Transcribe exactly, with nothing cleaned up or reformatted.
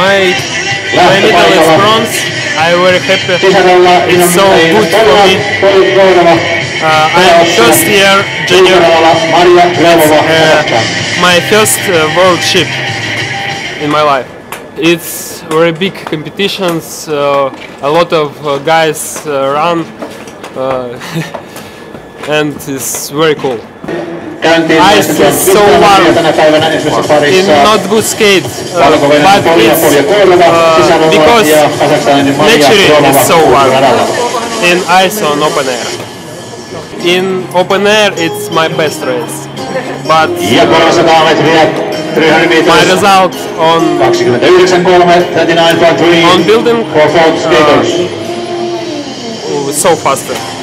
my my medal is bronze. I'm very happy. It's so good for me. Uh, I'm first year junior. It's uh, my first uh, world ship in my life. It's very big competitions. Uh, a lot of uh, guys uh, run, uh, and it's very cool. Ice is so warm. In not good skate, uh, but it's uh, because nature is so warm. In ice on open air. In open air, it's my best race. But my result on on building uh, so faster.